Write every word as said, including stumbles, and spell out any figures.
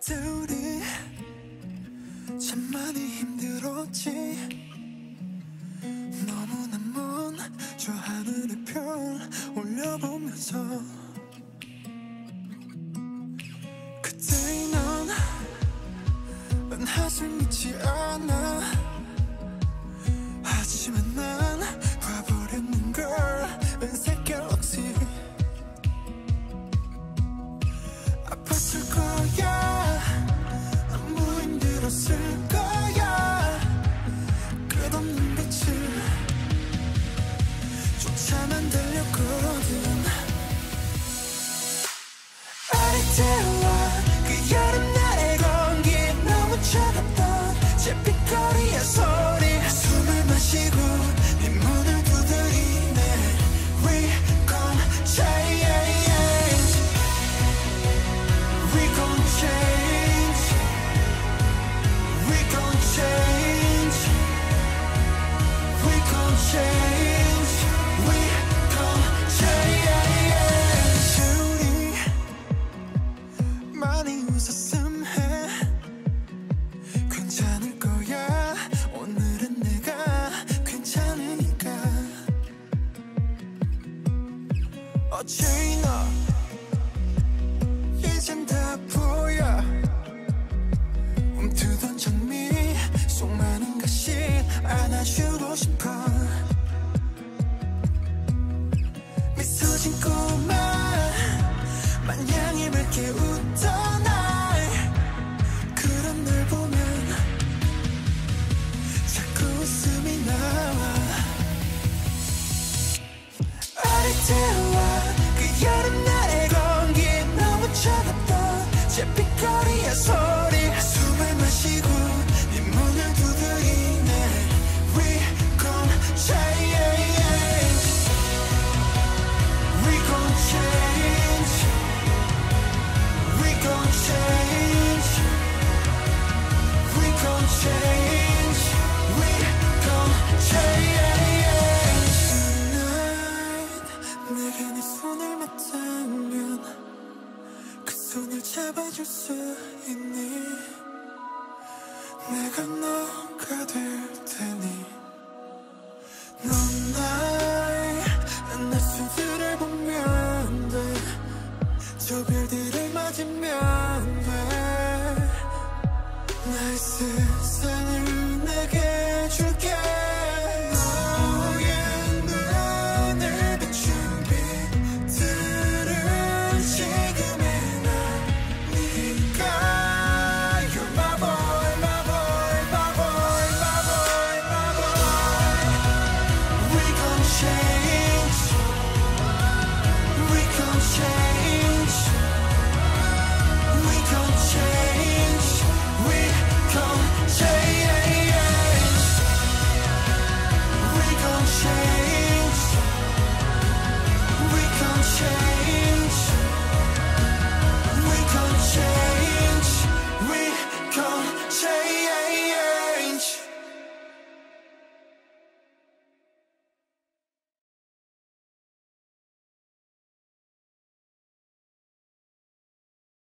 그때 우리 참 많이 힘들었지. 너무나 먼 저 하늘의 별 올려보면서 그때 넌 한숨 있지 않아. 하지만 난 봐버렸는 걸. 은색 갤럭시 아팠을 거야. 너무 힘들었을 거야. 끝없는 빛을 쫓아만 달렸거든. 아리태와 그 여름날의 공기 너무 차갑던 잿빛거리의 소리. 숨을 마시고 네 문을 두드리네. We gon' change. We gon' change. We gon' change. We gon' change. We gon' change. 우리 많이 웃었음 해. 괜찮을 거야. 오늘은 내가 괜찮으니까. 어제나 이젠 다 보여. 움트던 장미 속 많은 가시 안아주고 싶어. 미소 짓고만 마냥 밝게 웃던 날. 그런 널 보면 자꾸 웃음이 나와. 아리태와 그 여름날의 공기 너무 차갑던 잿빛거리의 소리. 숨을 마시고 네 문을 두드리네. We gon' change. We gon' change. We gon' change. We gon' change. We gon' change. Tonight 내가 네 손을 맞다면 그 손을 잡아줄 수 있니? 내가 너가 될 테니. 넌 나의 날수들을 보면 돼. 저 별들을 맞으면 돼. 나의 세상